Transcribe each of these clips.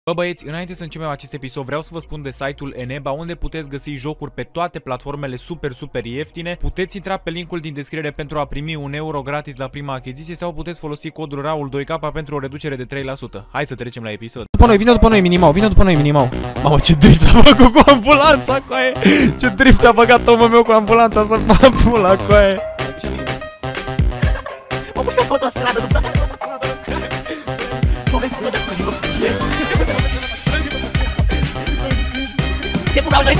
Bă băieți, înainte să începem acest episod vreau să vă spun de site-ul Eneba, unde puteți găsi jocuri pe toate platformele super ieftine. Puteți intra pe linkul din descriere pentru a primi €1 gratis la prima achiziție sau puteți folosi codul RAUL2K pentru o reducere de 3%. Hai să trecem la episod. Vine după noi Minimau, vine după noi Minimau. Mamă, ce drift a făcut cu ambulanța, coaie. Ce drift a băgat omul meu cu ambulanța să-l bag pula, coaie. Mă mușcă pe autostradă după. Te pun doi.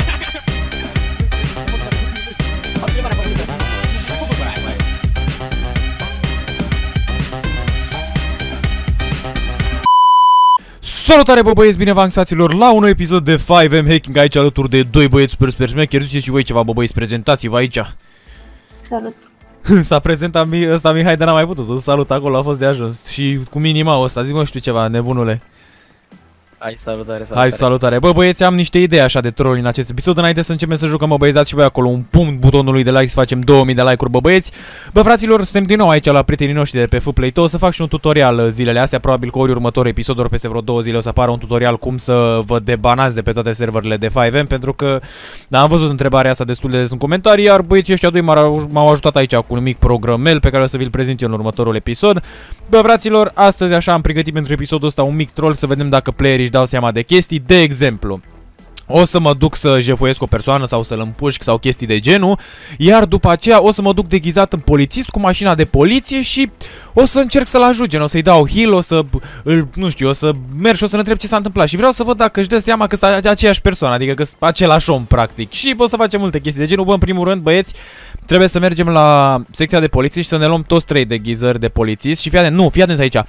Salutare bă băieți, bine v-am găsit la un episod de 5M Hacking aici alături de doi băieți super șmecheri. Ziceți și voi ceva bă băieți, prezentați-vă aici. Salut. S-a prezentat ăsta Mihai, dar n-a mai putut. Salut, acolo a fost de ajuns. Și cu Minimau ăsta, zi mă știu ceva, nebunule. Hai, salutare. Hai, salutare. Bă băieți, am niște idei așa de troll în acest episod. Înainte să începem să jucăm, bă băieți, dați și voi acolo un punct butonului de like să facem 2000 de like-uri, bă băieți. Bă fraților, suntem din nou aici la prietenii noștri de pe FPlayTo. O să fac și un tutorial zilele astea, probabil că ori următorul episod, ori peste vreo 2 zile o să apară un tutorial cum să vă debanați de pe toate serverele de 5M, pentru că am văzut întrebarea asta destul de des în comentarii, iar băieții ăștia doi m-au ajutat aici cu un mic programel pe care o să vi-l prezint eu în următorul episod. Bă fraților, astăzi așa am pregătit pentru episodul ăsta un mic troll să vedem dacă playerii își dau seama de chestii. De exemplu, o să mă duc să jefuiesc o persoană sau să-l împușc sau chestii de genul, iar după aceea o să mă duc deghizat în polițist cu mașina de poliție și o să încerc să-l ajut, gen, o să-i dau heal, o să nu știu, o să merg și o să-l întreb ce s-a întâmplat și vreau să văd dacă își dă seama că sunt aceeași persoană, adică că sunt același om practic. Și o să facem multe chestii de genul. Bă, în primul rând, băieți, trebuie să mergem la secția de poliție și să ne luăm toți 3 deghizări de polițist. Și fii atent aici.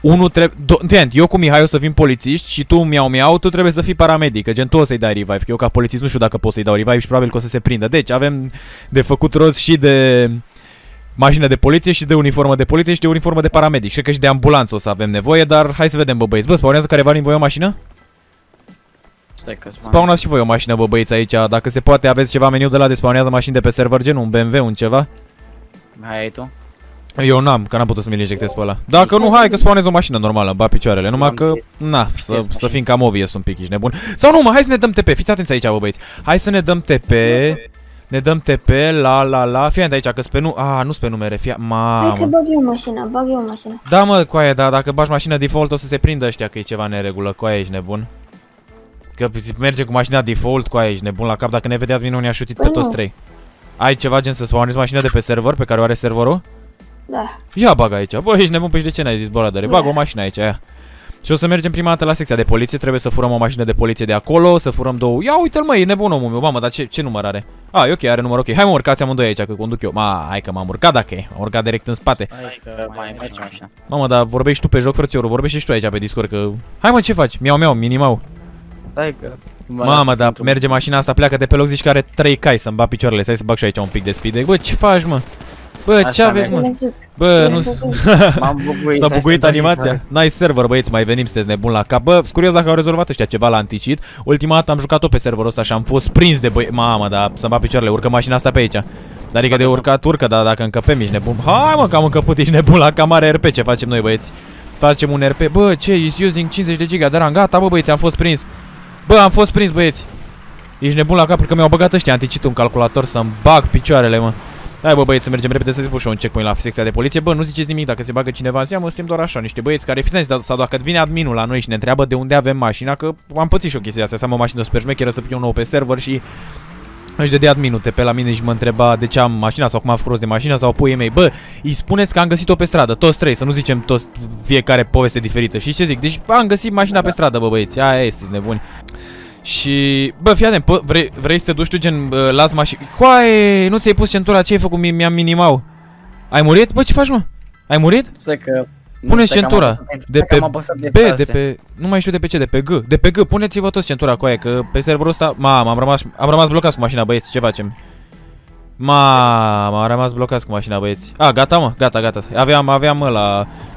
Eu cu Mihai o să fim polițiști și tu, miau, tu trebuie să fii paramedic, gen tu o să-i dai revive, că eu ca polițist nu știu dacă pot să-i dau revive și probabil că o să se prindă. Deci avem de făcut rost și de mașină de poliție și de uniformă de poliție și de uniformă de paramedic. Și cred că și de ambulanță o să avem nevoie, dar hai să vedem, bă băieți. Bă, spawnează careva din voi o mașină? Spawnați și voi o mașină, bă băieți, aici. Dacă se poate, aveți ceva meniu de la de spawnează mașini de pe server, gen un BMW, un ceva? Hai, ai tu? Eu n-am, că n-am putut să mi-l injectez pe ăla. Dacă nu, hai că spawnez o mașină normală, ba picioarele. Numai că, na, să fim cam obvious un pic, ești nebun. Sau nu, mă, hai să ne dăm TP, fiți atenți aici, bă băieți. Hai să ne dăm TP. Ne dăm TP, la. Fii aici, că-s pe nu... nu-s pe numere, mamă. Hai că bag eu mașina, Da, mă, coaie, dar dacă bagi mașina default o să se prindă ăștia că e ceva neregulă, coaie, ești nebun. Că merge cu mașina default, coaie, ești nebun la cap, dacă ne vedea adminul ne-a șutit pe toți 3. Ai ceva gen să spawnezi mașina de pe server, pe care o are serverul? Da. Ia bag aici, bă, ești nebun, pe de ce n-ai zis, boradăre? Bag o mașină aici, aia. Și o să mergem prima dată la secția de poliție, trebuie să furăm o mașină de poliție de acolo, să furăm două... Ia uite-l, mă, e nebun omul meu, mamă, dar ce număr are? E ok, are număr ok. Hai mă, urcați amândoi aici, că conduc eu. Hai că m-am urcat dacă e, am urcat direct în spate. Hai că mai merge mașina. Mamă, dar vorbești tu pe joc, frățiorul, vorbești și tu aici pe Discord, că... Hai mă, ce faci? Miau, Minimau. Stai că... Mamă, dar merge mașina asta, pleacă de pe loc, zici că are 3 cai să-mi bat picioarele, stai să bag și aici un pic de speed. Bă, ce faci, mă? Bă, ce aveți, mă? Bă, nu... S-a buguit animația. Nice server, băieți, mai venim, sunteți nebun la cap. Bă, sunt curios dacă au rezolvat ăștia ceva la anti-cheat. Ultima dată am jucat-o pe serverul ăsta și am fost prins de băieți. Mamă, dar să-mi bat picioarele, urcă mașina asta pe aici. Adică de urcat urcă, dar dacă încăpem ești nebun. Hai mă, că am încăput, ești nebun la camare RP, ce facem noi, băieți? Facem un RP, bă, ce, is using 50 de giga de RAM, gata, bă, băieți, am fost prins. Bă, am fost prins, băieți. Ești nebun la cap, că mi-au băgat ăștia anti-cheat un calculator să-mi bag picioarele, mă. Hai bă băieți, să mergem repede să-ți pun și un checkpoint la secția de poliție. Bă, nu ziceți nimic dacă se bagă cineva în seamă, suntem doar așa, niște băieți care fiți sau dacă vine adminul la noi și ne întreabă de unde avem mașina, că am pățit și o chestie asta, să am o mașină super șmecheră, să fie un nou pe server și își dădea adminul TP la mine și mă întreba de ce am mașina sau cum am făcut rost de mașina sau puii mei. Bă, îi spuneți că am găsit-o pe stradă, toți 3, să nu zicem toți fiecare poveste diferită. Și ce zic? Deci am găsit mașina pe stradă, bă băieți, aia este, nebuni. Și, bă, fii atent, vrei să te duci tu, gen, las mașini... Coaie, nu ți-ai pus centura, ce ai făcut? Mi-am Minimau. Ai murit? Bă, ce faci, mă? Ai murit? Stai că... Puneți centura. De pe B, de pe... Nu mai știu de pe ce, de pe G. De pe G, puneți-vă toți centura, coaie, că pe serverul ăsta... Mamă, am rămas blocați cu mașina, băieți, ce facem? Mamă, am rămas blocați cu mașina, băieți. Gata, mă, gata. Aveam ăla...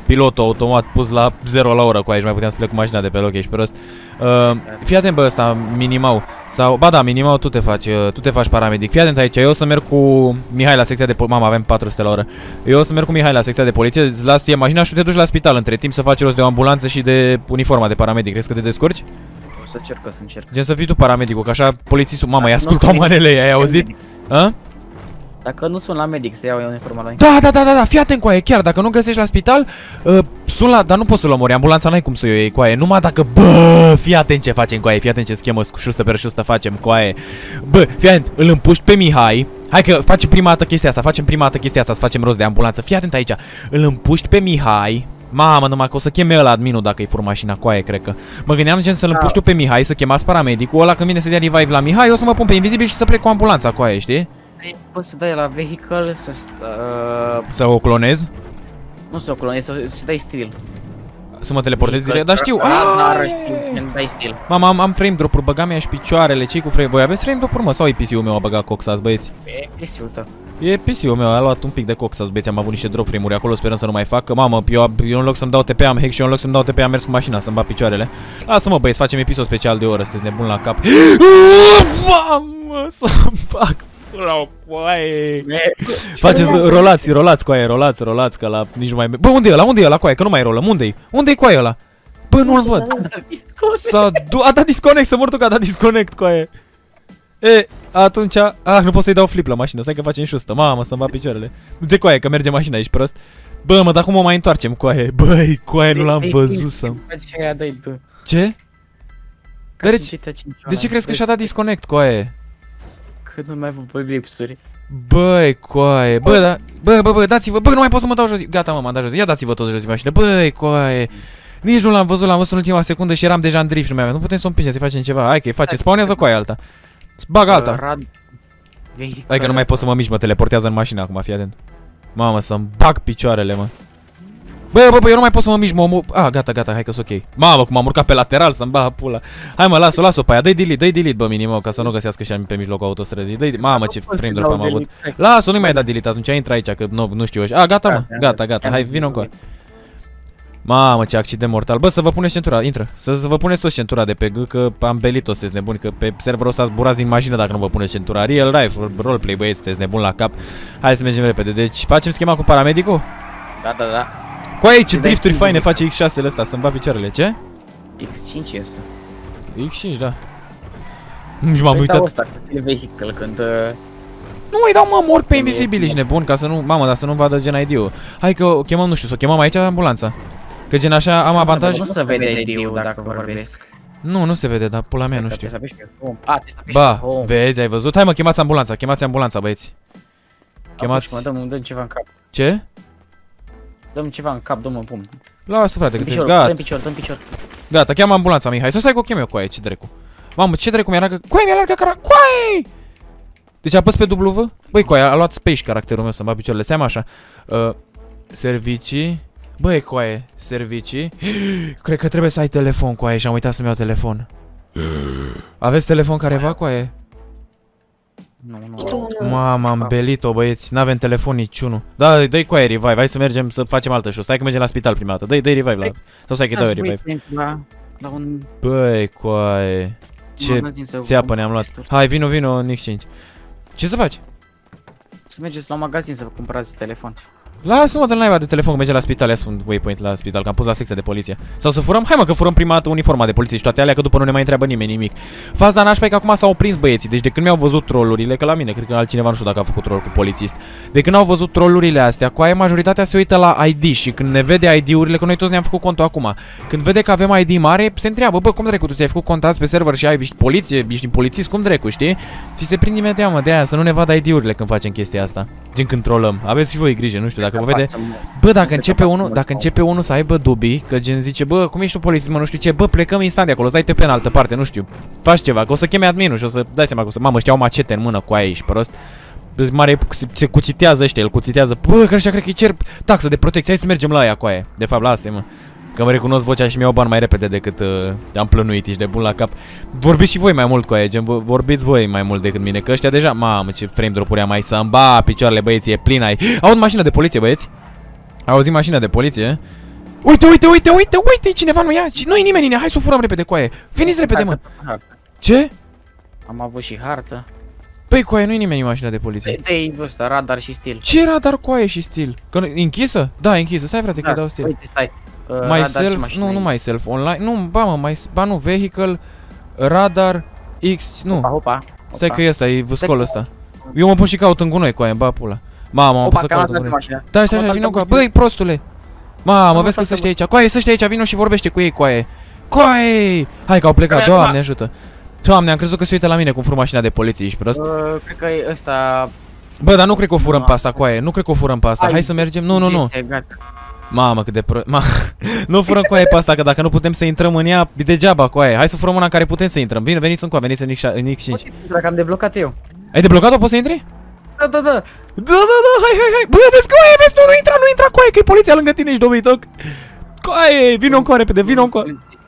pilotul automat pus la 0 la oră cu aici, mai puteam să plec cu mașina de pe loc, ești prost. Fii atent bă ăsta, Minimau, sau, ba da, Minimau, tu te faci paramedic. Fii atent aici, eu o să merg cu Mihai la secția de poliție, mama, avem 400 la oră. Eu o să merg cu Mihai la secția de poliție, îți las ție mașina și te duci la spital între timp să faci rost de o ambulanță și de uniforma de paramedic. Crezi că te descurci? O să încerc. Gen să fii tu paramedicul, că așa polițistul, mamă, i-a ascultat manele, ai auzit? A? Dacă nu sun la medic să iau uniforma la Da, fii atent cu aia, chiar dacă nu găsești la spital, sun la, dar nu poți să-l omori, ambulanța n-ai cum să o iei cu aia, numai dacă, bă, fii atent ce facem cu aia, fii atent ce schemă șustă pe șustă facem cu aia. Bă, fii atent, îl împuști pe Mihai, hai că facem prima dată chestia asta, să facem rost de ambulanță, fii atent aici, îl împuști pe Mihai. Mamă, numai că o să cheme ăla adminul dacă îi fur mașina cu aia, cred că. Mă gândeam gen să-l împuști pe Mihai, să chemați paramedicul, ăla când vine să dea revive la Mihai, o să mă pun pe invizibil și să plec cu ambulanța cu aia, știi? Poți să dai la vehicle, Să o clonez? nu să o clonezi, să dai stil. Să mă teleportez direct, dar știu. Dai stil. Mama, am frame drop-uri, băgam ea și picioarele, ce-i cu frame? Voi aveți frame drop-uri, mă? Sau e PC-ul meu a băgat coxați, băieți? E PC-ul tău. E PC-ul meu, a luat un pic de coxați, băieți, am avut niște drop frame-uri acolo, sperăm să nu mai facă. Mamă, eu în loc să-mi dau TP am hack și eu în loc să-mi dau TP am mers cu mașina să-mi bat picioarele. Lasă-mă, băieți, facem episod special de o oră, sunteți nebun la cap. Mamă, să-mi bag la o coaie. Faceți, rolați coaie, rolați, că la nici nu mai... Bă, unde e ăla? Unde e ăla coaie? Că nu mai rolăm, unde-i? Unde-i coaie ăla? Bă, nu-l văd. A dat disconnect, să mor tu că a dat disconnect coaie. E, atunci, nu pot să-i dau flip la mașină, stai că facem șustă. Mamă, să-mi bat picioarele. Du-te coaie, că merge mașina, ești prost. Bă, mă, dar cum o mai întoarcem coaie? Băi, coaie, nu l-am văzut să... Ce? De ce crezi că și-a dat disconnect, coaie? Că nu mai văd lipsuri. Băi, coaie, bă, da, bă, dați-vă, bă, nu mai pot să mă dau jos. Gata, mă, m-am dat jos. Ia dați-vă toți jos din mașină. Băi, coaie. Nici nu l-am văzut în ultima secundă și eram deja în drift, nu putem să o împingem, să facem ceva. Hai că face, spawnează coaie alta. Bag alta. Hai că nu mai pot să mă mișc, mă teleportează în mașină acum, fii atent. Mamă, să-mi bag picioarele, mă. Bă, eu nu mai pot să mă mișc, mă. Gata, hai că sunt ok. Mamă, cum am urcat pe lateral să-mi bag pula. Hai mă, las-o pe aia, dă-i delete, bă, Minimau, ca să nu găsească și pe mijlocul autostrăzii. Mamă, ce frame drop am avut. Las-o, nu-i mai da delete atunci, intră aici, că nu știu eu. Gata, mă, gata, hai, vină încoa. Mamă, ce accident mortal. Bă, să vă puneți centura, intră. Să vă puneți toți centura de pe G, că am belit-o, sunteți nebuni, că pe serverul ăsta zburați din mașină dacă nu vă puneți centura. Real life, roleplay, băieți, sunteți nebuni la cap. Hai să mergem repede. Deci, facem schema cu paramedicul? Da. Cu aici, drifturi faine face X6-le ăsta, să-mi bat picioarele, ce? X5 este. X5, da. Nici m-am uitat. Ăsta, că e vehicle, când... Nu mai dau, mă, mor pe invizibil, ești nebun, ca să nu, mamă, dar să nu vadă gen ID-ul. Hai că o chemăm, nu știu, să o chemăm aici ambulanța. Că gen așa am avantaj. Nu se vede ID-ul dacă vorbesc. Nu se vede, dar pula mea nu știu. Ba, vezi, ai văzut? Hai mă, chemați ambulanța, băieți. Chemați. Dăm ceva în cap. Ce? Dăm ceva în cap, dăm-mă în pumn. Lasă, frate, că gata. Dăm picior. Gata, cheamă ambulanța, Mihai. Să stai cu o chem eu cu aia, ce dracu. Mamă, ce dracu mi-a largă. Coaie, mi-a largă coaie! Deci apăs pe W. Băi, coaie, a luat space caracterul meu să-mi bat picioarele. Stai așa. Servicii. Băi, coaie, servicii. Cred că trebuie să ai telefon, coaie, și am uitat să-mi iau telefon. Aveți telefon careva, coaie? Nu. Mamă, am belit-o, băieți. N-avem telefon niciunul. Da, dă-i coaie revive. Hai să mergem să facem altă show. Stai că mergem la spital prima dată. Dă-i revive la... Sau stai că dau revive. Băi, coaie. Ce țeapă ne-am luat. Hai, vino în X5. Ce să faci? Să mergeți la magazin să vă cumpărați telefon. Lasă-mă de naiba de telefon, că merge la spital, ia spun waypoint la spital, că am pus la secția de poliție. Sau să furăm? Hai mă, că furăm prima dată uniforma de poliție și toate alea, că după nu ne mai întreabă nimeni nimic. Faza nașpa e că acum s-au prins băieții, deci de când mi-au văzut trollurile, că la mine, cred că altcineva nu știu dacă a făcut troll cu polițist. De când au văzut trollurile astea, cu aia majoritatea se uită la ID și când ne vede ID-urile, că noi toți ne-am făcut contul acum. Când vede că avem ID mare, se întreabă, bă, cum dracu, tu ți-ai făcut cont azi pe server și ai poliție, ești din polițist, cum dracu, știi? Și se prind imediat, mă, de aia, să nu ne vadă ID-urile când facem chestia asta. Gen când trollăm. Aveți și voi grijă, nu știu, dacă vă vede. Bă, dacă începe unul să aibă dubii, că gen zice, bă, cum ești tu polițist, mă, nu știu ce, bă, plecăm instant de acolo, stai-te pe în altă parte, nu știu. Faci ceva, că o să cheme adminul și o să dai seama că o să, mamă, știau macete în mână cu aia, ești prost. Mare se cuțitează ăștia, el cuțitează. Bă, că ăștia cred că îi cer taxă de protecție, hai să mergem la aia cu aia. De fapt, lasă-i, mă. Că mă recunosc vocea și mi-au bani mai repede decât am plănuit, ești de bun la cap. Vorbiți și voi mai mult cu aia, gen, vorbiți voi mai mult decât mine, că ăștia deja, mamă, ce frame drop-uri am mai să-mi ba picioarele, băieți, e plin ai. Aud mașina de poliție, băieți? Auzim mașina de poliție? Uite, cineva nu ia, nu-i nimeni, hai să o furăm repede, coaie. Veniți repede, mă. Ce? Am avut și hartă. Păi, coaie, nu-i nimeni în mașina de poliție. De ăsta, radar și stil. Ce radar, coaie și stil? Că e închisă? Da, e închisă, stai frate că dau stil. Uite, stai. Myself, nu myself, online, nu, ba nu, vehicle, radar, X, nu. Opa. Stai că e ăsta, e vâscol ăsta. Eu mă pun și caut în gunoi, coaie, ba pula. Mamă, m-am pus să caut în gunoi. Da, stai, vină cu băi, prostule. Mamă, vezi că să știi aici. Coaie, să știi aici, vină și vorbește cu ei, coaie. Coaie! Hai că au plecat, Doamne ajută. Doamne, am crezut că se uită la mine cum fur mașina de poliție, ești prost? Cred că e ăsta... Bă, dar nu cred că o furăm pe asta, coaie, nu cred că o furăm pe asta. Hai să mergem, nu. Mamă, cât de nu furăm coaie pe asta, că dacă nu putem să intrăm în ea, e degeaba, coaie. Hai să furăm una în care putem să intrăm. Veniți în coa, veniți în X5. Dacă am deblocat eu. Ai deblocat-o, poți să intri? Da. Da, hai. Bă, vezi, coaie, vezi, nu intra, coaie, că e poliția lângă tine, ești dobitoc. Coaie, vină în coa repede, vină în coa.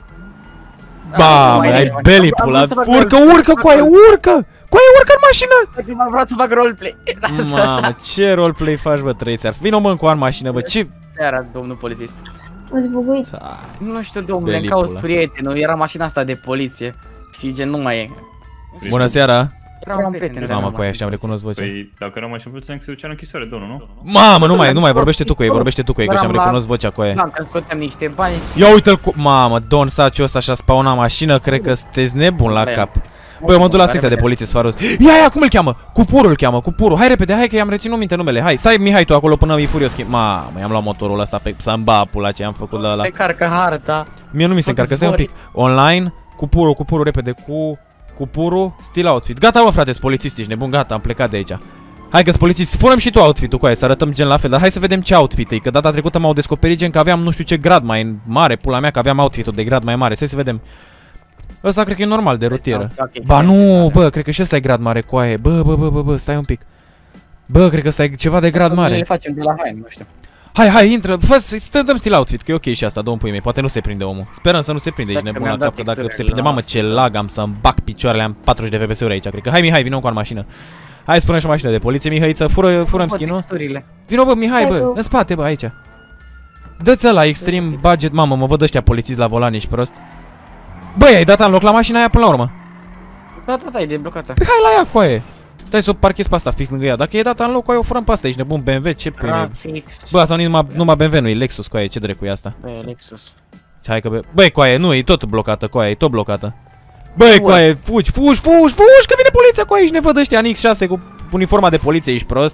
Ba, ai belly pula. Urcă, coaie, urcă! Coaie, urcă în mașină! M-am vrut să fac roleplay. Mamă, ce roleplay faci, bă, trăiți-ar. Vino, mă, încoa în mașină, bă, ce... Seara, domnul polițist. Îți buguit. Nu știu, domnule, îmi caut prietenul, era mașina asta de poliție. Știi, gen, nu mai e. Bună seara! Era un prieten. Mamă, coaie, ăștia am recunosc vocea. Păi, dacă eram așa puțin, să ducea în închisoare, domnul, nu? Mamă, nu mai, vorbește tu cu ei, că și-am recunosc vocea, coaie. Da, că scoteam niște bani și... Ia uite-l cu... Mamă, Don Saciu ăsta și-a spawnat mașină, cred că sunteți nebun la cap. Băi, eu mă duc la secția de poliție, sfaros. Ia, cum îl cheamă? Cupurul îl cheamă, Cupuru. Hai repede, hai că i-am reținut minte numele. Hai, stai Mihai tu acolo până e furios. Mamă, i-am luat motorul ăsta pe să-mi ba pula ce am făcut la ăla. Se carcă harta. Mie nu mi se încarcă, stai un pic. Online, Cupuru repede, Cupuru, stil outfit. Gata, mă, frate, polițist, ești nebun, gata, am plecat de aici. Hai că-s polițist, furăm și tu outfit-ul cu aia, să arătăm gen la fel, dar hai să vedem ce outfit e, că data trecută m-au descoperit gen că aveam nu știu ce grad mai mare, pula mea, că aveam outfit-ul de grad mai mare, să vedem. Ăsta cred că e normal, de rutieră. Ba nu, bă, cred că și ăsta e grad mare, coaie. Bă, stai un pic. Bă, cred că ăsta e ceva de grad mare. Le facem de la haine, nu știu. Hai, intră, fă, dăm stil outfit, că e ok și asta, domn pui mei, poate nu se prinde omul. Sperăm să nu se prinde, ești nebun la cap, că dacă se prinde, mamă, ce lag am să-mi bag picioarele, am 40 de FPS-uri aici, cred că. Hai, Mihai, vină cu mașină. Hai, spune și o mașină de poliție, Mihaiță, furăm skin-ul. Vino, bă, Mihai, bă, în spate, bă, aici. Dă-ți ăla, extreme budget, mamă, mă văd ăștia polițiști la volan, ești prost. Băi, ai dat în loc la mașina aia până la urmă? Da, e deblocată. Păi hai la ea, coaie. Stai să o parchezi pe asta fix lângă ea. Dacă e dat în loc, coaie, o furăm pe asta, ești nebun, BMW, ce pâine. Bă, asta numai BMW, nu e Lexus, coaie, ce drecu e asta? Băi, Lexus. Hai că băi, coaie, nu, e tot blocată, coaie, e tot blocată. Băi, coaie, fugi, că vine poliția, coaie, ești nevăd ăștia în X6 cu uniforma de poliție, ești prost.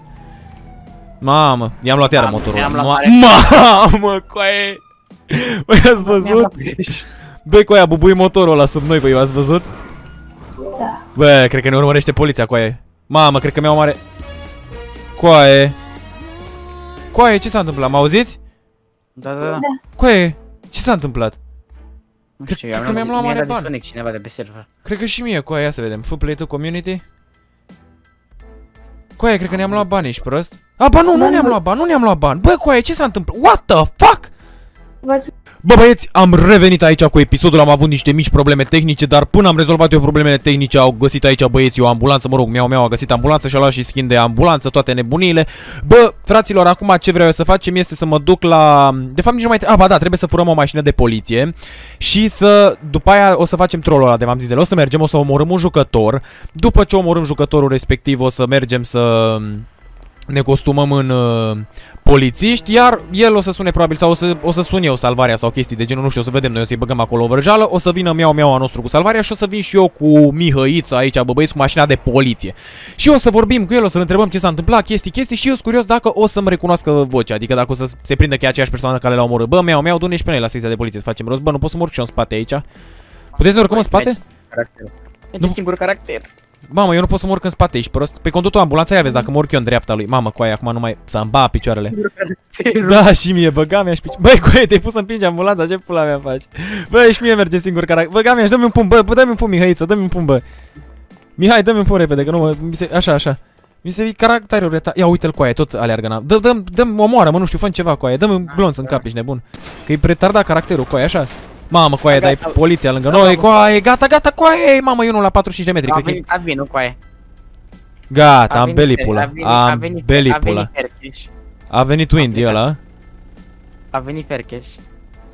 Mamă, i-am luat iară motorul. Mamă, coaie. Băi, ați văzut? Băi, coaia, bubui motorul ăla sub noi, băi, ați văzut? Da. Bă, cred că ne urmărește poliția, coaie. Mamă, cred că mi-au mare... Coaie, ce s-a întâmplat? Mă auziți? Da. Coaie, ce s-a întâmplat? Nu știu, cred că mi-am luat mare bani. disconnect cineva de pe server. Cred că și mie, coaie, ia să vedem. Play to community. Coaie, cred că ne-am luat bani, ești prost? A, ba nu ne-am luat bani. Bă, coaie, ce s-a întâmplat? What the fuck? Bă, băieți, am revenit aici cu episodul, am avut niște mici probleme tehnice, dar până am rezolvat eu problemele tehnice, au găsit aici băieții o ambulanță, mă rog, Miau a găsit ambulanță și a luat și skin de ambulanță, toate nebunile. Bă, fraților, acum ce vreau eu să facem este să mă duc la... De fapt, nici nu mai... ba da, trebuie să furăm o mașină de poliție și să... După aia o să facem trollul ăla de v-am zis, o să mergem, o să omorâm un jucător. După ce omorâm jucătorul respectiv, o să mergem să... ne costumăm în polițiști, iar el o să sune probabil, sau o să sun eu salvarea sau chestii de genul, nu știu, o să vedem noi, o să-i băgăm acolo o vrăjală, o să vină Miau a nostru cu salvarea și o să vin și eu cu Mihăița aici, bă băieți, cu mașina de poliție. Și o să vorbim cu el, o să-l întrebăm ce s-a întâmplat, chestii și eu sunt curios dacă o să-mi recunoască vocea, adică dacă o să se prindă că e aceeași persoană care l-a omorât. Bă, Miau, du-ne și pe noi la secția de poliție să facem rost. Bă, nu pot să mă urc și eu în spate aici. Puteți să ne urcăm în spate? E singur caracter. Mamă, eu nu pot să mă urc în spate, ești prost. Pe conductul ambulanței vezi dacă mă urc eu în dreapta lui. Mamă, coaie, acum nu mai să-mi ba picioarele. Da, și mie, băga mea și picioare. Băi, coaie, te-ai pus să împingi ambulanța, ce pula mea faci? Băi, și mie merge singur caracter. Băga mea, dă-mi un pumn, bă, dă-mi un pumn, Mihăiță, dă-mi un pumn, bă. Mihai, dă-mi un pumn repede, că nu mă, așa. Mi se vii caracterul reta. Ia uite-l, coaie, tot aleargă. Dă-mi omoară-mă, nu știu, fă ceva, coaie. Dă-mi un glonț în cap, ești nebun. Că e pretardat caracterul, coaie, așa. Mamă, coaie, dai poliția lângă noi, coaie, gata, coaie. Mamă, eu nu la 45 de metri, cred că. A venit, nu, coaie. Gata, am belly-pula. A venit Windy ăla. A venit Fercheș.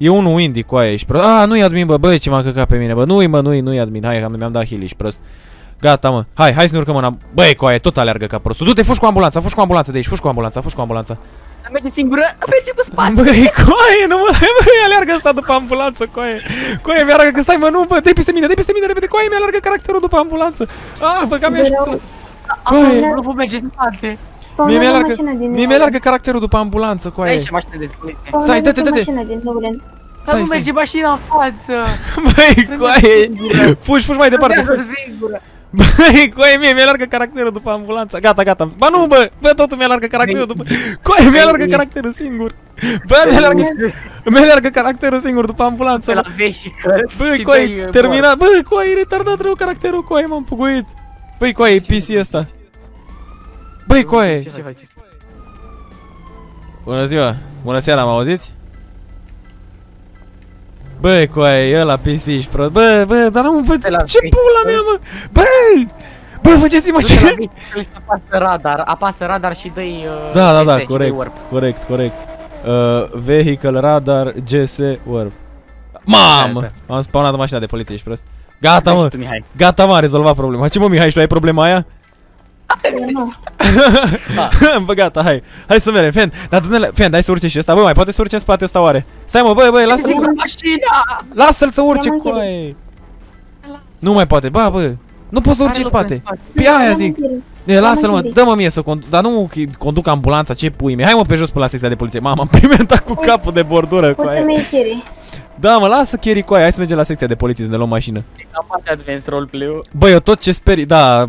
E unul indie cu aia, ești prost. Ah, nu-i admin, bă, ce m-a căcat pe mine, bă. Nu-i admin. Hai, că mi-am dat heal, ești prost. Gata, mă. Hai să ne urcăm în băi, cu aia, tot aleargă ca prostul. Du-te, fugi cu ambulanța de aici, fugi cu ambulanța. Merge singură, merge pe spate. Băi, cu aia, nu mă, băi, aleargă ăsta după ambulanță, cu aia. Cu aia mi-alargă că stai, mă, nu, bă, dai peste mine, repede, cu aia mi-alargă caracterul după ambulanță. Ah, bă, cam ești. Nu pot merge în spate. Mie mi-alargă caracterul după ambulanță, cu aia. Aici mașină de poliție. Stai, dă-te. Dar nu merge mașina în față. Băi, cu aia, fugi mai departe. Băi, coaie, mie mi-alargă caracterul după ambulanța. Gata. Ba nu, bă, totul mi-alargă caracterul după... Coaie, mi-alargă caracterul singur. Bă, mi-alargă caracterul singur după ambulanță. Bă, coaie, terminat. Bă, coaie, retardat rău caracterul, coaie, m-am puguit. Băi, coaie, e PC ăsta. Băi, coaie. Bună seara, m-auziți? Băi, coaie, e ăla PC, ești prost. Bă, dar nu mă ce pula mea, mă. Bă, faceți-mă ce... Apasă radar și dă-i... Da, corect. Vehicle, radar, GS, warp. Mamă, am spawnat mașina de poliție, ești prost. Gata, mă, a rezolvat problema. Ce, mă, Mihai, și tu ai problema aia? Bă, gata, hai să mergem, Fen. Dar du-ne, Fen, hai să urce și ăsta. Bă, mai poate să urce în spate ăsta oare? Stai, mă, băi, lasă-l să urce, coaie. Nu mai poate, bă, nu poți să urci în spate. Pe aia zic. Lasă-l, mă, dă-mă mie să conduc. Dar nu conduc ambulanța, ce pui mie. Hai, mă, pe jos până la secția de poliție. Mamă, am pimentat cu capul de bordură, coaie. Poți să-mi iei Chiri. Da, mă, lasă Chiri, coaie, hai să mergem la secția de poliție să ne luăm mașină. Advanced roleplay-ul. Bă, eu tot ce speri, da,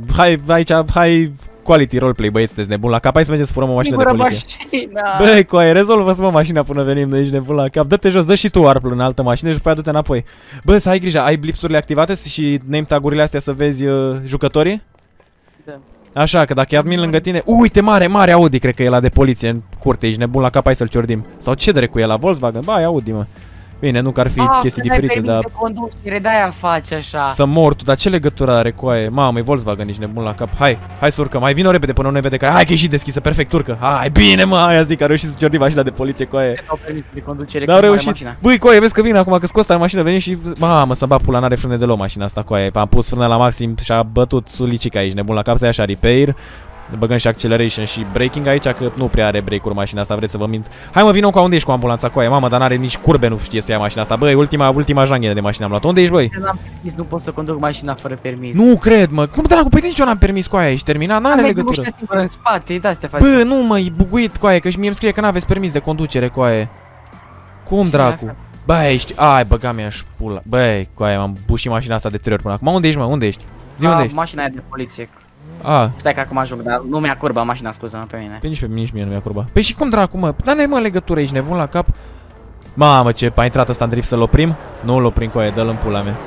hai quality roleplay, băieți, sunteți nebun la cap, hai să mergem să furăm o mașină de poliție. Băi, coaie, rezolvă-ți, mă, mașina până venim, de aici nebun la cap. Dă-te jos, dă și tu arpul în altă mașină și după aia dă-te înapoi. Bă, să ai grijă, ai blipsurile activate și name tag-urile astea să vezi jucătorii? Da. Așa, că dacă e admin lângă tine... Uite, mare Audi, cred că e la de poliție în curte, ești nebun la cap, hai să-l ciordim. Sau ce drecu e la Volkswagen? Ba, e Audi, mă. Bine, nu că ar fi chestii diferite, dar... de-aia faci așa. Să mor tu, dar ce legătură are cu aia? Mamă, e Volkswagen, ești nebun la cap. Hai să urcăm, hai, vino repede până nu ne vede care. Hai că e și deschisă, perfect, urcă. Hai, bine, mă, aia zic, a reușit să ciordi mașina de poliție cu aia. N-au permis de conducere, n-au reușit. Băi, coaie, vezi că vine acum, că scos în mașină, veni și... Mamă, să-mi bag pula, n-are frâne deloc mașina asta cu aia. Am pus frâna la maxim și a bătut sulicica aici, nebun la cap, să ia așa repair. Băgăm și acceleration și braking aici, că nu prea are break-uri mașina asta, vreți să vă mint. Hai, mă, vină cu unde ești cu ambulanța cu aia, mamă, dar n-are nici curbe, nu știe să ia mașina asta. Băi, ultima janghină de mașină am luat. Unde ești, băi? N-am permis, nu pot să conduc mașina fără permis. Nu cred, mă. Cum dracu? Păi nici eu n-am permis cu aia, ești terminat, n-are legătură. În spate, da, te faci. Bă, nu, mă, e buguit cu aia, că și mie îmi scrie că n-aveți permis de conducere cu aia. Cum dracu? Băi, ești, ai, băga mea și pula. Băi, cu aia m-am bușit mașina asta de 3 ori până acum. Unde ești, mă? Unde ești? Zi unde ești? Mașina aia de poliție. A. Stai că acum ajung, dar nu mi-a curba mașina, scuză-mă pe mine. Pe nici mie nu mi-a curba. Păi și cum dracu, mă? Dar n-ai, mă, legătură, ești nebun la cap? Mamă, ce, a intrat ăsta în drift să-l oprim? Nu-l oprim cu aia, dă-l în pula mea.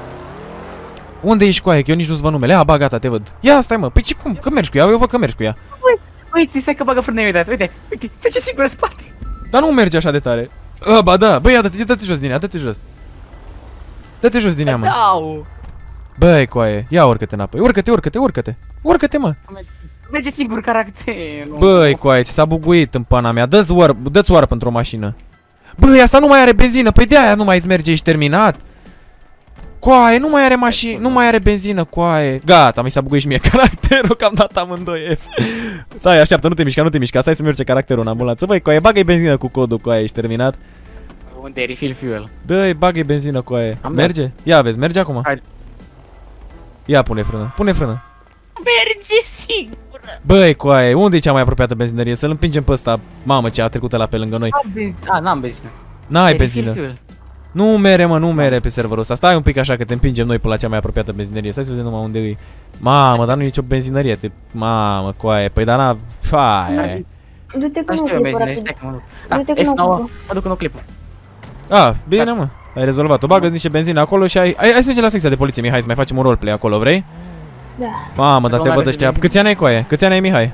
Unde ești cu aia? Că eu nici nu-ți văd numele. A, ba, gata, te văd. Ia, stai, mă. Păi ce cum? Că mergi cu ea? Eu văd că mergi cu ea. Uite, stai că bagă frâna imediat. Uite, trece singur în spate. Dar nu merge așa de tare. A, ba, da. Băi, dă-te jos din ea, dă-te jos. Dă-te jos din ea, mă. Băi, coaie, ia urcă-te înapoi. Urcă-te, mă. Merge singur caracterul. Băi, coaie, ți s-a buguit în pana mea. Dă-ți warp într-o mașină. Băi, asta nu mai are benzină. Păi de aia nu mai îți merge, ești terminat. Coaie, nu mai are mașină, nu mai are benzină, coaie. Gata, mi s-a buguit și mie caracterul, că am dat amândoi F. Stai, așteaptă, nu te mișca, stai să-mi urce caracterul în ambulanță. Băi, coaie, bagă-i benzină cu codul, coaie, ești terminat. Unde e refill fuel? Dă-i, bagă-i benzină, coaie. Merge? Ia vezi, merge acum. Hai. Ia, pune frână. Merge singur. Băi, coaie, unde e cea mai apropiată benzinărie? Să-l împingem pe ăsta. Mamă, ce a trecut ăla pe lângă noi. N-am benzină. N-ai benzină. Nu mere pe serverul ăsta. Stai un pic așa că te împingem noi pe la cea mai apropiată benzinărie. Stai să vedem numai unde e. Mamă, dar nu e nicio benzinărie. Mamă, coaie, păi dar n-a... Fai. Du-te cu nuclipul rapid. Mă duc cu nuclipul. Bine, mă. Ai rezolvat-o. Bagă-ți niște benzină acolo și hai să mergem la secția de poliție, Mihai, să mai facem un roleplay acolo, vrei? Da. Mamă, dar te văd ăștia. Câți ani ai, coaie? Câți ani ai, Mihai?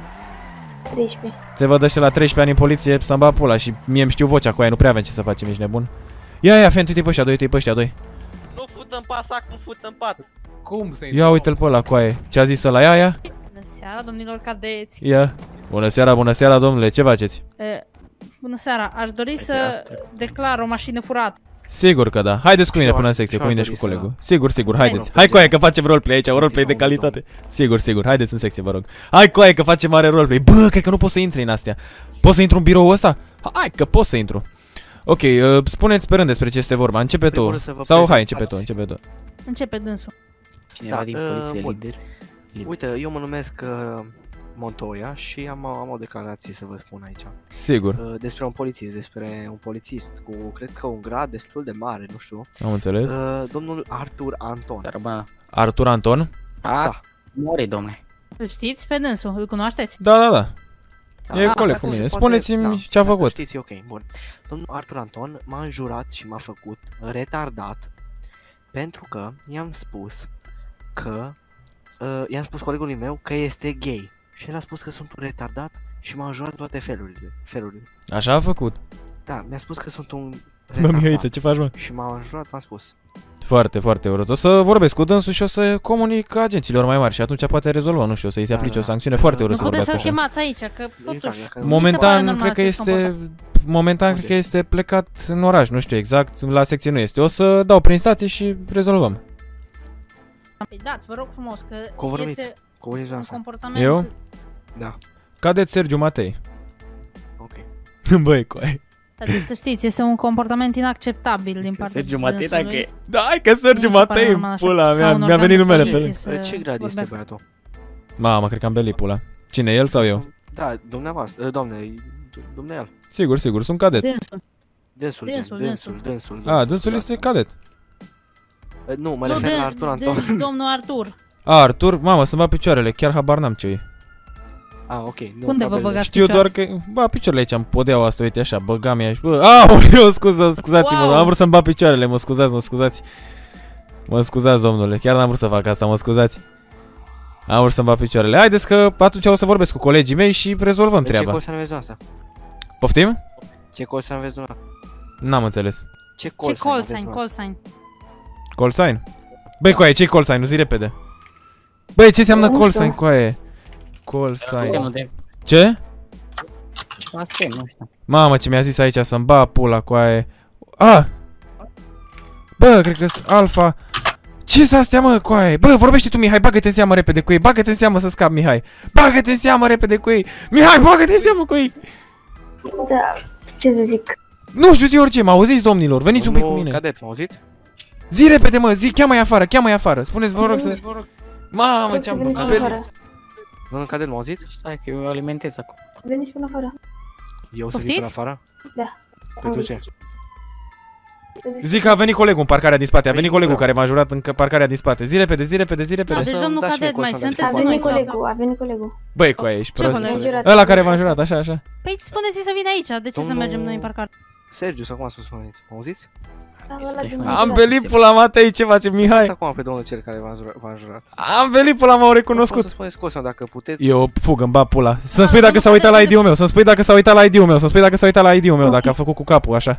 13. Te văd ăștia la 13 ani în poliție să-mi bag pula și mie îmi știu vocea, coaie, nu prea avem ce să facem, ești nebun. Ia, Fent, uite-i pe ăștia doi, Nu fut în pas, acum fut în pat. Cum se Ia uite-l pe ăla, coaie. Ce a zis ăla? Ia. Bună seara, domnilor cadeți. Ia. Bună seara, domnule, ce faceți? Bună seara, aș dori să declar o mașină furată. Sigur că da. Haideți cu mine până în secție, cu mine și cu colegul. Sigur, sigur, haideți. Hai cu aia că facem roleplay aici, un roleplay de calitate. Sigur, sigur, haideți în secție, vă rog. Hai cu aia că facem mare roleplay. Bă, cred că nu pot să intri în astea. Poți să intru în biroul ăsta? Hai că pot să intru. Ok, spuneți pe rând despre ce este vorba. Începe tu. Sau hai, începe tu, începe tu. Începe dânsul. Cineva din poliție lider. Uite, eu mă numesc Montoya și am o declarație să vă spun aici. Sigur. Despre un polițist cu, cred că un grad destul de mare, nu știu. Am înțeles. Domnul Artur Anton. Artur Anton? Da. Mori, domnule. Îl știți pe dânsul? Îl cunoașteți? Da, da, da. E coleg cu mine. Spuneți-mi ce a făcut. Știți, ok, bun. Domnul Artur Anton m-a înjurat și m-a făcut retardat pentru că i-am spus că i-am spus colegului meu că este gay. Și el a spus că sunt un retardat și m-a înjurat în toate felurile. Așa a făcut. Da, mi-a spus că sunt un Mă, Mihăiță, ce faci, mă? Și m-a înjurat, v-am spus. Foarte, foarte urât. O să vorbesc cu dânsul și o să comunic agenților mai mari și atunci poate rezolva, nu știu, să-i se aplice o sancțiune foarte urât să vorbească așa. Nu puteți să-l chemați aici, că totuși... Momentan, cred că este... Momentan, cred că este plecat în oraș, nu știu exact, la secție nu este. O să dau prin stație și rezolvăm. Dați, vă rog frumos, că este un comportament... Eu? Da. Cadet Sergiu Matei. Ok. Băi, coi. Să știți, este un comportament inacceptabil din partea Sergiu Matei, dacă e... Da, hai că Sergiu Matei, pula mea, mi-a venit numele pe... Ce grad este băiatul? Mamă, cred că am belit pula. Cine, el sau eu? Da, dumneavoastră, doamne, el. Sigur, sigur, sunt cadet. Dânsul. A, dânsul este cadet. Nu, mă refer la Artur Anton. Domnul Artur. Artur, mamă, să-mi bat picioarele, chiar habar n-am ce e. Ok. Unde vă băgați Știu doar că, bă, picioarele aici, în podeaua asta, uite așa, băgam ea și, bă, aoleu, scuzați-mă, am vrut să-mi bat picioarele, mă scuzați. Mă scuzați, domnule, chiar n-am vrut să fac asta, mă scuzați. Am vrut să-mi bat picioarele. Haideți că atunci o să vorbesc cu colegii mei și rezolvăm treaba. Ce call sign aveți asta? Poftim? Ce call sign aveți dumneavoastră? N-am înțeles. Ce call sign? Call sign? Băi, coaie, ce-i call sign? Nu zi repede. Băi, ce înseamnă call sign, coaie? Call sign. Ce? Ceva semn, nu știu. Mamă, ce mi-a zis aici să-mi ba pula, coaie. Bă, cred că-s alfa. Ce-s astea, mă, coaie? Bă, vorbește tu, Mihai, bagă-te în seamă repede cu ei. Bagă-te în seamă să scap, Mihai. Bagă-te în seamă repede cu ei. Mihai, bagă-te în seamă cu ei. Da, ce să zic? Nu știu, zi orice, mă auziți, domnilor? Veniți un pic cu mine. Cadet, mă auziți? Zi repede, mă, zi, cheamă-i afară, Spuneți, vă rog să... Mamă, ce-am băgat. Domnul cadet, mă auziți? Stai că eu alimentez acum. Veniți până afară. Eu să vin până afară? Da. Pentru ce? Zic că a venit colegul în parcarea din spate, a venit colegul care m-a jurat în parcarea din spate. Zi repede. Deci domnul cadet, mai sunteți a venit colegul. Băi, cu aia, ești prost. coleg? Ăla care m-a jurat, așa. Păi spuneți-i să vină aici, de ce să mergem noi în parcare? Sergiu, sau cum a spus, spuneți, mă auziți? Am belit pula Matei, ce face Mihai? Acum pe domnul cel care v-a jurat. Am belit pula, m-au recunoscut. Să spuneți Cosma dacă puteți. Eu fug, îmi bat pula. Să-mi spui dacă s-a uitat la ID-ul meu, să-mi spui dacă s-a uitat la ID-ul meu, să-mi spui dacă s-a uitat la ID-ul meu, dacă a făcut cu capul, așa.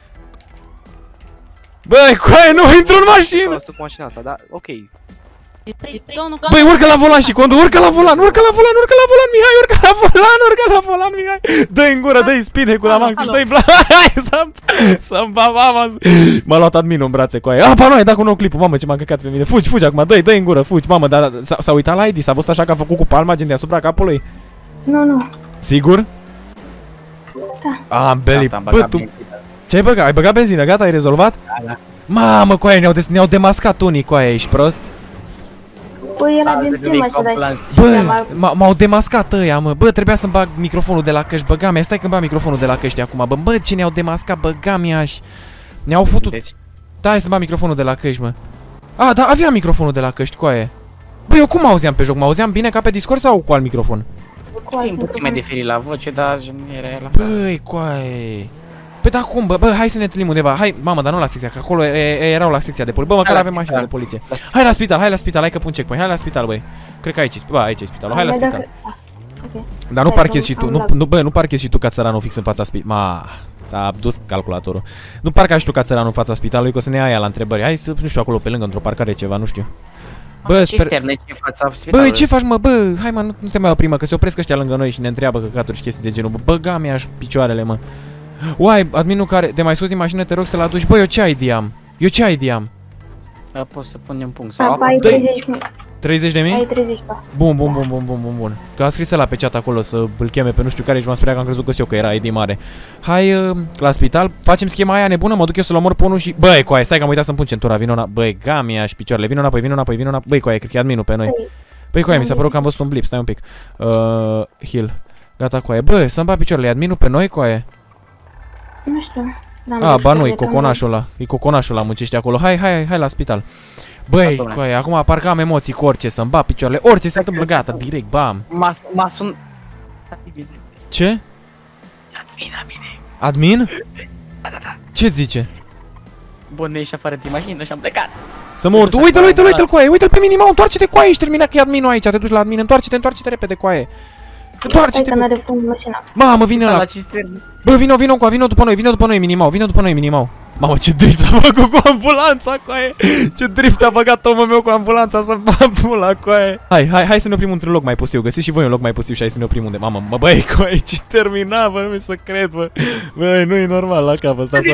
Băi, coaie, nu intru în mașină! Cu mașina asta, da, ok. Băi, urcă la volan și condu, urcă la volan, Mihai, urcă la volan, Mihai. Dă-i în gură, dă-i speed-hack-ul la maxim, dă-i bla, hai să-mi ba mama. M-a luat adminul în brațe, coaie. Pa, nu, ai dat cu nou clipul, mamă, ce m-a căcat pe mine. Fugi acum, dă-i în gură, fugi, mamă, dar s-a uitat la ID, s-a văzut așa că a făcut cu palma gen deasupra capului. Nu. Sigur? Da. Am belit, bă, tu... Ce ai băgat? Ai băgat benzină, gata, ai rezolvat? Da. Mamă, coaie, ne-au demascat unii, coaie, ești prost? Băi, era din prima așa, dar bă, m-au demascat ăia, mă. Bă, trebuia să-mi bag microfonul de la căști, băga-mi. Stai că-mi bag microfonul de la căști acum, bă. Bă, ce ne-au demascat, băga-mi aș. Ne-au futut. Da, hai să-mi bag microfonul de la căști, mă. Da, aveam microfonul de la căști, coaie. Bă, eu cum mă auzeam pe joc? Mă auzeam bine ca pe Discord sau cu alt microfon? Puțin mai diferit la voce, dar era la fel. Băi, coaie. Păi da, cum, bă, hai să ne întâlnim undeva. Hai, mamă, dar nu la secția, că acolo erau la secția de poliție. Bă, măcar avem mașina de poliție. Hai la spital, hai că pun checkpoint. Hai la spital, băi. Cred că aici e spitalul. Hai la spital. Dar nu parchezi și tu, nu parchezi și tu ca țăranul fix în fața spitalului. S-a dus calculatorul. Nu parca și tu ca țăranul în fața spitalului, că o să ne ia aia la întrebări. Hai să, nu știu, acolo pe lângă, într-o parcare ceva, nu știu. Bă, bă, ce faci, mă? Bă, hai, mă, nu te mai opri, mă, că se opresc ăștia lângă noi și ne întreabă căcaturi și chestii de genul. Bă, băga-mi-aș picioarele, mă. Uai, adminul care de mai sus din mașină, te rog să-l aduci. Băi, eu ce idee am? Poți să punem punct Da, sau ai 30 mii. 30 de mii? Ai 30, da. Bun. Că a scris la pe chat acolo să îl cheme pe nu știu care și m-am speriat că am crezut că eu că era ID mare. Hai la spital, facem schema aia nebună, mă duc eu să-l omor pe unul și... Băi, coaie, stai că am uitat să-mi pun centura, vino înapoi. Băi, gamia și picioarele, vino înapoi. Băi, coaie, cred că e adminul pe noi. Băi, coaie, mi s-a părut că am văzut un blip, stai un pic. Heal. Gata, coaie. Bă, să-mi bat picioarele, e adminul pe noi, coaie? Nu știu. Ba nu, e coconașul ăla. E coconașul ăla, muncește acolo. Hai la spital. Băi, coaie, acum parcă am emoții cu orice, să-mi bat picioarele. Orice se întâmplă, gata, direct, bam. M-a sun... Ce? Admin. Admin? Da. Ce zice? Bun, ne ieși afară din mașină și am plecat. Să mă urtu. Uite-l, coaie, uite-l pe minimau, întoarce-te, coaie, ești terminat că e adminul aici, te duci la admin, întoarce-te repede, coaie. Întoarce-te. Mamă, vine ăla. Bă, vino după noi, minimau. Mamă, ce drift a făcut cu ambulanța, coaie. Ce drift a băgat omul meu cu ambulanța să bag pula, coaie. Hai să ne oprim într-un loc mai pustiu. Găsiți și voi un loc mai pustiu și hai să ne oprim unde. Mamă, băi, coaie, ce terminat, bă, nu mi să cred, bă. Băi, nu e normal la cap ăsta.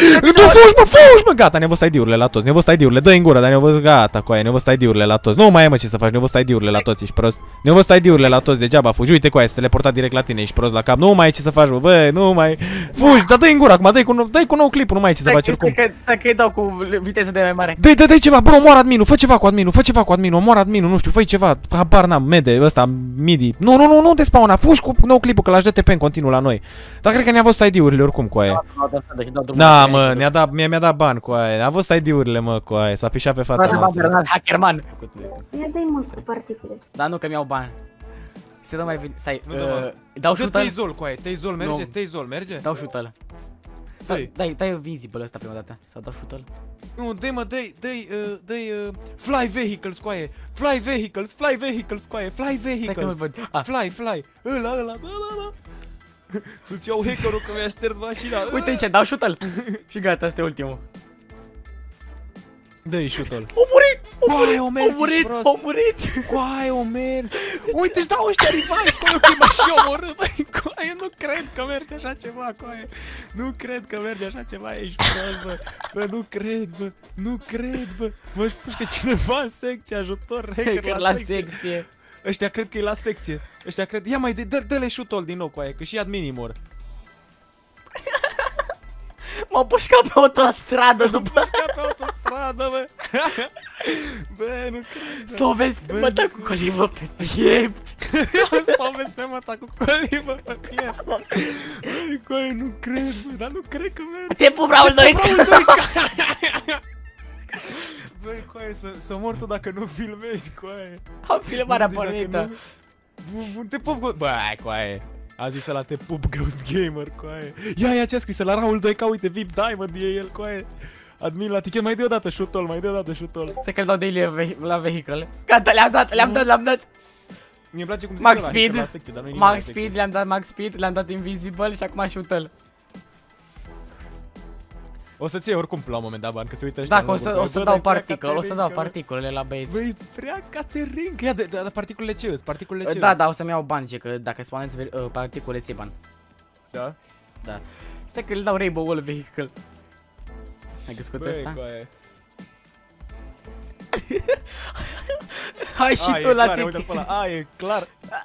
Fugi, mă, gata, ne-au văzut ID-urile la toți. Ne-au văzut ID-urile, dă-i în gură, dar ne-au văzut, gata, coaie, ne-au văzut ID-urile la toți. Nu mai ai, mă, ce să faci, ne-au văzut ID-urile la toți, ești prost. Ne-au văzut ID-urile la toți, degeaba fugi. Uite, coaie, să teleporta direct la tine, ești prost la cap. Nu mai ai ce să faci, bă, nu mai. Fugi, dar dă-i în gură acum, dă-i cu nou clipul, nu mai ai ce să faci oricum. Dacă îi dau cu viteză de mai mare. Dă-i ceva, bro, omoară adminul, fă ceva cu adminul, omoară adminul, nu știu, fă-i ceva, habar n-am, mede, ăsta, midi. Nu te spawna, fugi cu nou clipul, că l-aș dă TP în continuu la noi. Dar cred că ne-a văzut ID-urile oricum, coaie. Da, mă, mi-a dat bani, coaie, ne-a văzut ID-urile, mă, coaie, s-a pișat pe fața noastră. Hackerman. Ia dă-i mă cu particule. Da, nu, că mi-au bani. Se dă mai vine, stai, dau shoot-ul. Tezol, coaie, Tezol, merge? Dau shoot-ul. Dai visible ăsta prima dată, sau dau shoot-ul. Nu, dă-i fly vehicles, coaie. Fly vehicles, coaie. Fly vehicles. Stai că nu-l văd. Fly. Ăla, da. Să-ți iau hackerul că mi-a șters mașina. Uite aici, dau shoot-ul. Și gata, asta e ultimul. Dă-i shoot-ul. O murit. Coaie, o mers. Uite, își dau ăștia revive, coaie, prima și omorât. Coaie, nu cred că merge așa ceva, coaie. Nu cred că merge așa ceva, ești prost, bă. Bă, nu cred, bă. Mă pușcă cineva în secție, ajutor, hacker la secție. Ăștia cred că e la secție. Ia mai, dă-le shoot-ul din nou, coaie, că și adminii mor. M-au pușcat pe autostradă după. Bă. Bă, nu cred. Să o vezi pe măta cu colivă pe piept. Să o vezi pe măta cu colivă pe piept. Băi, coaie, nu cred, bă, dar nu cred că merge. Te pup, Raul Doica. Băi, coaie, să mor tu dacă nu filmezi, coaie. Am filmarea pornită. Bun, te pup, băi, coaie. A zis ăla, te pup, Ghost Gamer, coaie. Ia ce-a scris la Raul Doica, uite, VIP Diamond e el, coaie. Admin la ticket, mai dă o dată shoot-ul, Stai că-l dau daily la vehicule. Gata, le-am dat. Mie-mi place cum Max speed, le-am dat max speed, le-am dat invisible și acum shoot-ul. O să-ți iei oricum la un moment dat bani, că se uită ăștia. Da, o să dau particulele la băieți. Băi, prea Caterinca. Ia, dar particulele ce îs? Da, o să-mi iau bani, ce că dacă spawnezi particule ți-e bani. Da? Da. Stai că le dau Rainbow Wall Vehicle. Ai găscut ăsta? Hai și tu la ticket. E clar.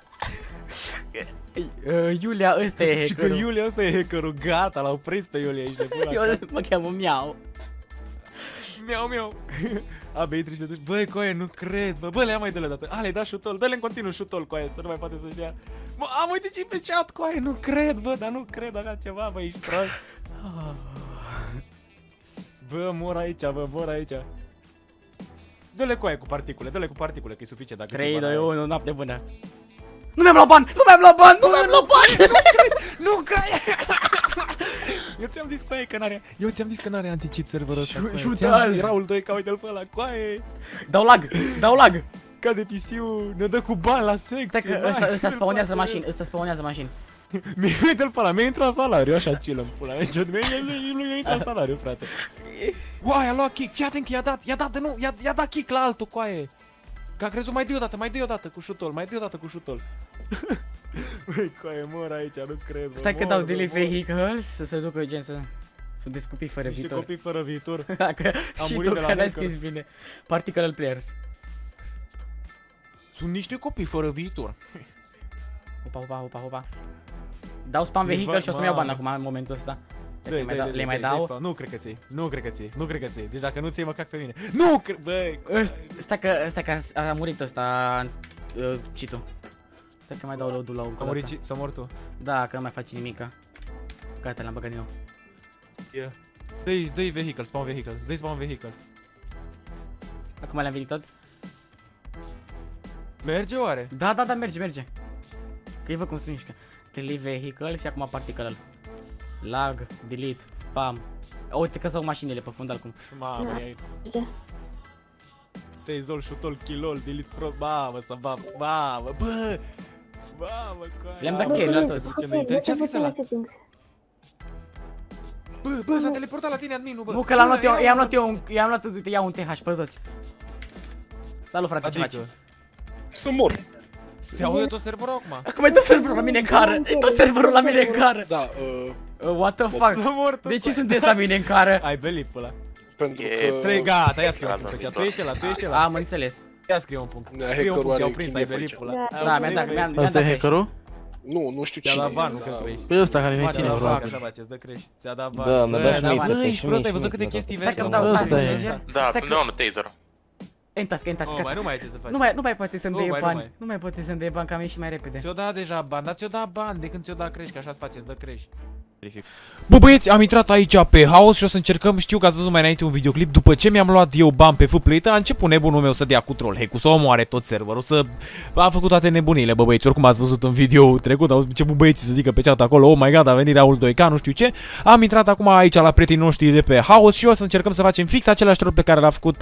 Iulia, ăsta e hackerul. Iulia, ăsta e hackerul, gata, l-au prins pe Iulia aici de pula. Eu mă cheamă Miau. Miau. A, Beatrice, te duci. Băi, coaie, nu cred, bă. Bă, le-am mai dă-le dată. Le-ai dat shoot-ul. Dă-le în continuu shoot-ul, coaie, să nu mai poate să-și ia. Bă, uite ce-i pe chat, coaie, nu cred, bă, dar nu cred așa ceva, bă, ești prost. Bă, mor aici. Dă-le coaie cu particule, că e suficient dacă 3, 2, 1, noapte bună. Nu mi-am luat bani! Nu cred! Eu ți-am zis, coaie, că n-are anti-cheat serverul ăsta, coaie. Shoot-al! Raul Doica, uite-l pe ăla, coaie! Dau lag! Cade PC-ul, ne dă cu bani la secție. Stai că ăsta spawnează mașini, Uite-l pe ăla, mi-a intrat salariu, așa chill în pula mea. Mi-a intrat salariu, frate. Uai, a luat kick, fii atent că i-a dat kick la altul, coaie. Că a crezut, mai dă-i odată cu shoot-ul, Băi, coaie, mor aici, nu cred. Stai că dau delete vehicles să se ducă gen să descoperi fără Niște viitor. copii fără viitor. Dacă Am și murit tu de la că n-ai hacker. scris bine. Particle players. Sunt niște copii fără viitor. Opa. Dau spam vehicle și o să-mi iau bani acum în momentul ăsta. Le mai dau. Nu cred că ți-ai, nu cred că ți-ai. Deci dacă nu ți-ai, mă cac pe mine. Nu cred, băi. Stai că a murit ăsta, cheat-ul. Stai că mai dau load-ul la un A murit, să mor tu. Da, că nu mai face nimica. Gata, l-am băgat din nou. Dă-i vehicles, spawn vehicles. Dă-i spawn vehicles. Acum le-am venit tot? Merge oare? Da, merge. Că îi văd cum se mișcă. Delete vehicle și acum particle. Lag, delete, spam. Uite că s-au mașinile pe fundal cum. Mamă, e aici. Tezol, șutol, kilol, delete pro. Mamă, să bab. Mamă, bă. Mamă, coaie. Le-am dat cheile la toți. Ce a scris ăla? Bă, s-a teleportat la tine adminul, bă. Nu, că l-am luat eu, i-am luat, uite, iau un TH pe toți. Salut, frate, ce faci? Să mor. Se aude tot serverul acum? Acum e tot serverul la mine în cară. E tot serverul la mine în cară. Da, What the fuck? De ce sunteți la mine în cară? Ai belip ăla. pentru că... Gata, ia scrie un punct pe chat. Tu ești ăla, Am înțeles. Ia scrie un punct. Da, Scrie un hackerul punct, are i-au prins, ai chimie pe belipul ăla. Da, mi-a dat Asta e hackerul? Nu știu Ți-a cine dat e, ban, nu da. că tu ești. Păi ăsta care ne Poate ține la vreo. fac. Așa faceți, dă crești. Ți-a dat ban. Da, mă dă și mie, Bă, frate, ești și prost, mie, ai văzut și câte mie, chestii Stai vezi? că-mi dau Ăsta task e. manager. Da, Stai să-mi că... dau un taser. În task, Nu mai ce să faci. Nu mai poate să-mi Nu dea mai, nu bani. mai. Nu mai poate să-mi dea bani, că am ieșit mai repede. Ți-o dat deja bani, dar ți-o dat bani de când ți-o dat crești, că așa-ți faceți, dă crești. Bă băieți, am intrat aici pe House și o să încercăm, știu că ați văzut mai înainte un videoclip. După ce mi-am luat eu bani pe Fplay, a început nebunul meu să dea cu troll hack-ul, să omoare tot serverul, să a făcut toate nebunile, bă băieți. Oricum ați văzut în video trecut, au început băieții să zică pe chat acolo: oh my god, a venit Raul 2K, nu știu ce. Am intrat acum aici la prietenii noștri de pe House și o să încercăm să facem fix același troll pe care l-a făcut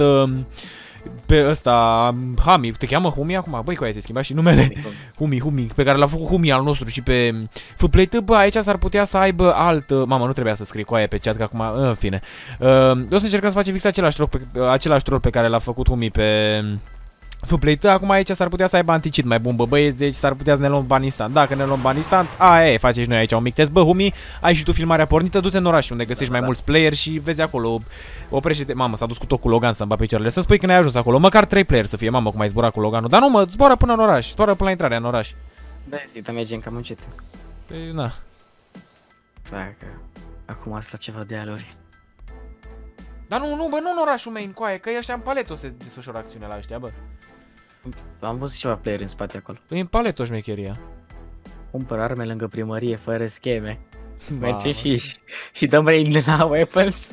pe ăsta, Hami, te cheamă Humi acum? Băi, cu aia se schimba și numele. Humi, pe care l-a făcut Humi al nostru și pe Fplay. Bă, aici s-ar putea să aibă alt... Mamă, nu trebuia să scrii cu aia pe chat, că acum, în fine. O să încercăm să facem fix același troll pe care l-a făcut Humi pe Fplay. Acum aici s-ar putea să aibă anticid mai bun, bă băieți, deci s-ar putea să ne luăm bani instant. Dacă ne luăm bani instant, aia e, faceți noi aici un mic test. Bă, Humi, ai și tu filmarea pornită, du-te în oraș unde găsești mai mulți player și vezi acolo, oprește-te. Mamă, s-a dus cu tot cu Logan să-mi bat picioarele. Să spui că n-ai ajuns acolo, măcar 3 player să fie. Mamă, cum ai zburat cu Loganul. Dar nu, mă, zboară până în oraș, zboară până la intrarea în oraș. Da, zi, dar mergem cam încet. Păi, na. Dacă acum asta ceva de alori. Dar nu, bă, nu în orașul meu, în coaie, că ăștia în Paleto se desfășoară acțiunea la ăștia, bă. Am văzut ceva player în spate acolo. E în Paleto șmecheria. Cumpăr arme lângă primărie, fără scheme. Mergem și dăm raid la weapons.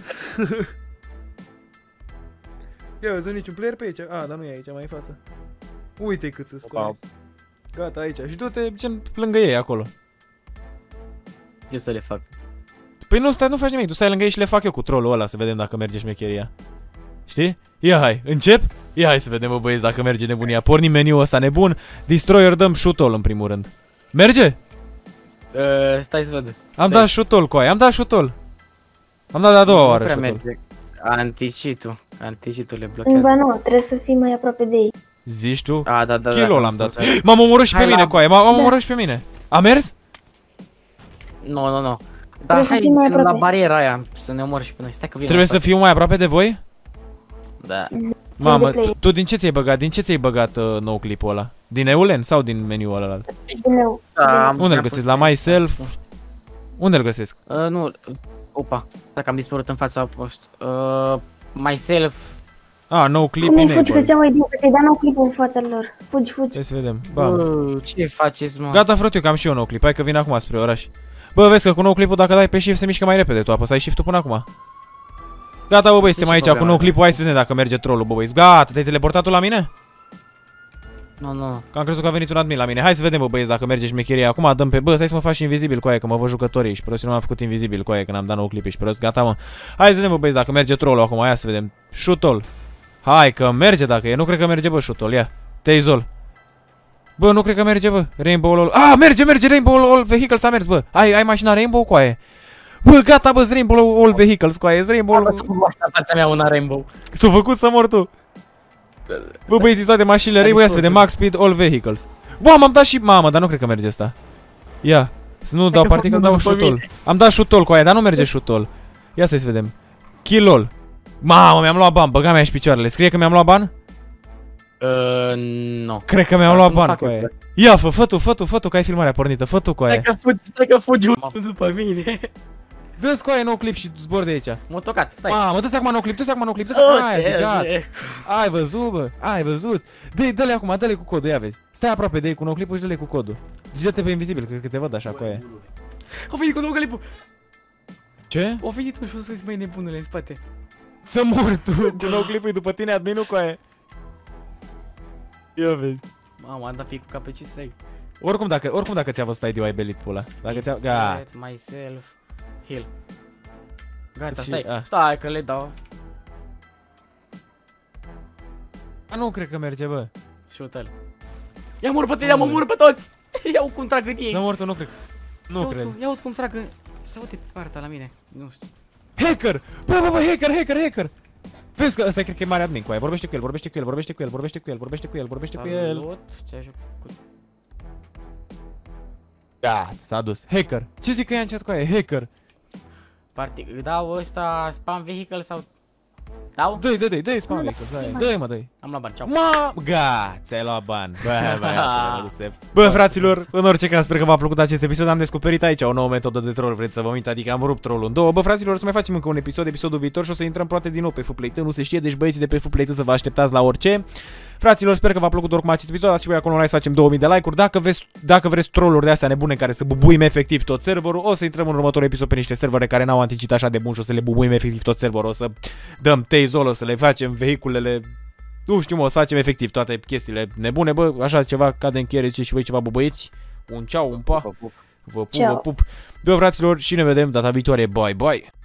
Ia văzut niciun player pe aici? Dar nu e aici, mai în față. Uite cât să scoate. Gata, aici. Și du-te gen lângă ei acolo. Eu să le fac. Păi nu, stai, nu faci nimic, tu stai lângă ei și le fac eu cu trollul ăla să vedem dacă merge șmecheria. Știi? Ia hai, încep? Ia hai să vedem, bă băieți, dacă merge nebunia. Pornim meniul ăsta nebun, Destroyer, dăm shoot-all în primul rând. Merge? Stai să văd. Am dat shoot-all cu aia, am dat shoot-all. Am dat de a doua oară shoot-all. Anticitul le blochează. Ba nu, trebuie să fii mai aproape de ei. Zici tu? Da. Kill-ul l-am dat. M-am omorât și pe mine cu aia, m-am omorât și pe mine. A mers? Nu. Dar hai la bariera aia să ne omor și pe noi. Stai că vine. Trebuie să fiu mai aproape de voi? Da. Mamă, tu din ce ți-ai băgat? Din ce ți-ai băgat nou clipul ăla? Din Eulen sau din meniul ăla? Din eu. Unde îl găsesc? La myself? Unde îl găsesc? Nu. Opa. Dacă am dispărut în fața post. Myself. Nou clip Cum fugi, că enable. ți-au idee, că ți-ai dat nou clipul în fața lor. Fugi. Hai să vedem. Ce faceți, mă? Gata, frate, eu că am și eu nou clip. Hai că vin acum spre oraș. Bă, vezi că cu nou clipul dacă dai pe shift se mișcă mai repede. Tu apăsai shift-ul până acum. Gata, bă băi, suntem aici cu nou clipul. Hai să vedem dacă merge trollul, bă băi. Gata, te-ai teleportat tu la mine? Nu. Că am crezut că a venit un admin la mine. Hai să vedem, bă băieți, dacă merge șmecheria. Acum dăm pe... Bă, stai să mă faci invizibil cu aia, că mă văd jucătorii și prost, nu m-am făcut invizibil cu aia, că n-am dat nou clip și prost. Gata, mă. Hai să vedem, bă băieți, dacă merge trollul acum. Hai să vedem. Shoot-all. Hai că merge dacă e. Nu cred că merge, bă, shoot-all. Ia. Tezol. Bă, nu cred că merge, bă. Rainbow all. Merge Rainbow all vehicles a mers, bă. Ai mașina Rainbow cu aia. Bă, gata, bă, Rainbow all vehicles cu aia. Rainbow all. Fața mea una Rainbow. S-a făcut să mor tu. Bă, băieți, toate mașinile Rainbow, ia să vedem. Max speed all vehicles. Bă, m-am dat și... Mamă, dar nu cred că merge asta. Ia. Să nu dau particul, dau șutol. Am dat șutol cu aia, dar nu merge șutol. Ia să-i vedem. Kill-ol. Mamă, mi-am luat bani, băga mea și picioarele. Scrie că mi-am luat bani? Nu. Cred că mi-am luat bani cu aia. Ia, fă tu, că ai filmarea pornită, fă tu cu aia. Stai că fugi după mine. Dă-ți cu aia nou clip și zbor de aici. Mă tocați, stai. Mamă, dă-ți acum nou clip, dă-ți acum nou clip, dă-ți acum aia, zic, gata. Ai văzut, bă, ai văzut. Dă-le acum, dă-le cu codul, ia vezi. Stai aproape de ei cu nou clipul și dă-le cu codul. Deci dă-te pe invizibil, cred că te văd așa cu aia. Au venit cu nou clipul. Ce? Au venit un șos să-ți mai nebunule în spate. Să mori tu, cu nou clipul după tine, adminul cu aia. Ia vezi. Mamă, am dat pic cu capul ce să-i. Oricum dacă ți-a văzut ID-ul ai belit pula. Dacă ți-a... Gata. Myself. Heal. Gata, Deci, stai. a. Stai că le dau. Nu cred că merge, bă. Shoot-l. Ia mor pe tine, mă mor pe toți. Ia-o cum trag în ei. Să mor tu, nu cred. Nu cred. Ia-o cum trag în... Se aude pe partea la mine. Nu știu. Hacker! Bă, hacker! Vezi că ăsta cred că e mare admin cu aia. Vorbește cu el. Salut, ce-ai făcut? Gata, s-a dus. Hacker. Ce zic că i-a încet cu aia? Hacker. Dau ăsta spam vehicle sau... Dau? Dă-i spam vehicle. Dă-i mă, dă-i. Am luat bani, ceau. Gata, ți-ai luat bani. Bă, fraților, în orice caz, sper că v-a plăcut acest episod. Am descoperit aici o nouă metodă de troll, vreți să vă uitați, adică am rupt trollul în două. Bă, fraților, să mai facem încă un episodul viitor și o să intrăm poate din nou pe FPlayT, nu se știe, deci băieții de pe FPlayT să vă așteptați la orice. Fraților, sper că v-a plăcut oricum acest episod. Dați și voi acolo un like, să facem 2000 de like-uri. Dacă vreți trolluri de astea nebune care să bubuim efectiv tot serverul, o să intrăm în următorul episod pe niște servere care n-au anticit așa de bun și o să le bubuim efectiv tot serverul. O să dăm tazol, o să le facem vehiculele, nu știu, mă, o să facem efectiv toate chestiile nebune, bă, așa ceva, ca de încheiere, ziceți și voi ceva, bă, băieți. Un ceau, un pa. Vă pup. Bă, fraților, și ne vedem data viitoare. Bye, bye.